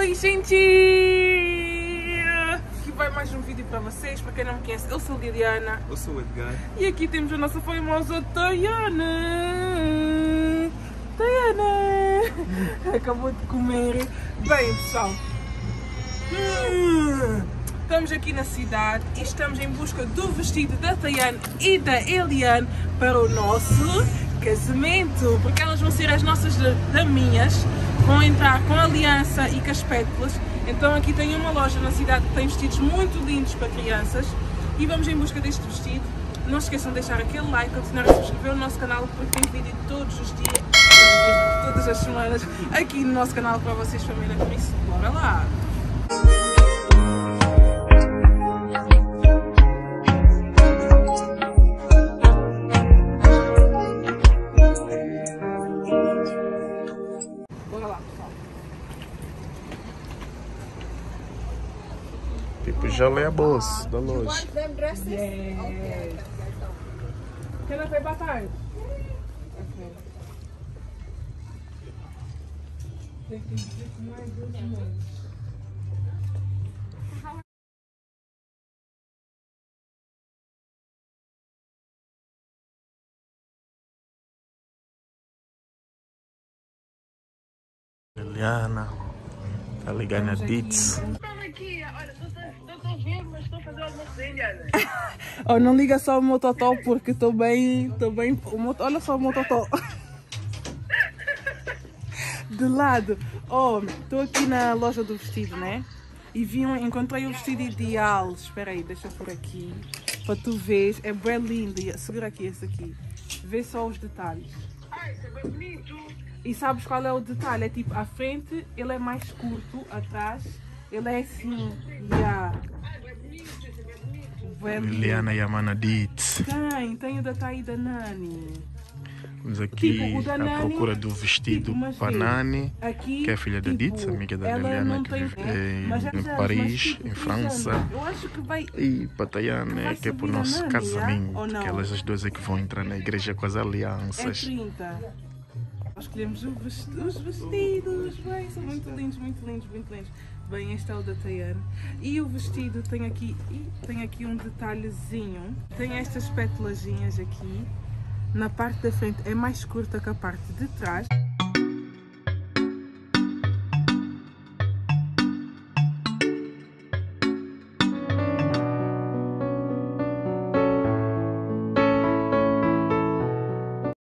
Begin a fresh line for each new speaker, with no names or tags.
Oi, gente! Aqui vai mais um vídeo para vocês. Para quem não me conhece, eu sou a Liliana.
Eu sou o Edgar.
E aqui temos a nossa famosa Tayana. Tayana acabou de comer. Bem, pessoal, estamos aqui na cidade e estamos em busca do vestido da Tayana e da Eliane para o nosso casamento, porque elas vão ser as nossas daminhas, vão entrar com aliança e com as pétalas. Então aqui tem uma loja na cidade que tem vestidos muito lindos para crianças e vamos em busca deste vestido. Não se esqueçam de deixar aquele like, continuar a subscrever o nosso canal, porque tem vídeo todos os dias, todas as semanas, aqui no nosso canal para vocês, família. Por isso, bora lá!
Tipo, já lê a bolsa da loja.
Yes. Can I pay by card? Okay. Tem que dizer que mais 2 meses.
Liliana tá ligando a Ditz.
Oh, não liga só o meu totó porque estou bem. Olha só o meu totó. De lado. Oh, estou aqui na loja do vestido, né? E encontrei o vestido ideal. Espera aí, deixa eu por aqui. Para tu veres. É bem lindo. Segura aqui esse aqui. Vê só os detalhes.
Isso é bem bonito.
E sabes qual é o detalhe? É tipo, à frente ele é mais curto, atrás ele é assim. Yeah.
Liliana e a mana Ditz.
Tem o da Thay e da Nani.
Vamos aqui
Tipo, o da
à
Nani,
procura do vestido
mas
para
vê,
Nani,
aqui,
que é filha da Ditz, amiga da
ela
Liliana,
não
que
tem,
vive
mas
em
mas
Paris,
tipo,
em
por
França.
exemplo, eu acho que vai
E para Tayana, que é para o
subir a
nosso
Nani,
casamento,
ou não?
que elas as duas é que vão entrar na igreja com as
é
alianças.
30. Nós escolhemos os vestidos, bem, são muito lindos, muito lindos, muito lindos. Bem, este é o da Tayana. E o vestido tem aqui um detalhezinho. Tem estas pétalazinhas aqui. Na parte da frente é mais curta que a parte de trás.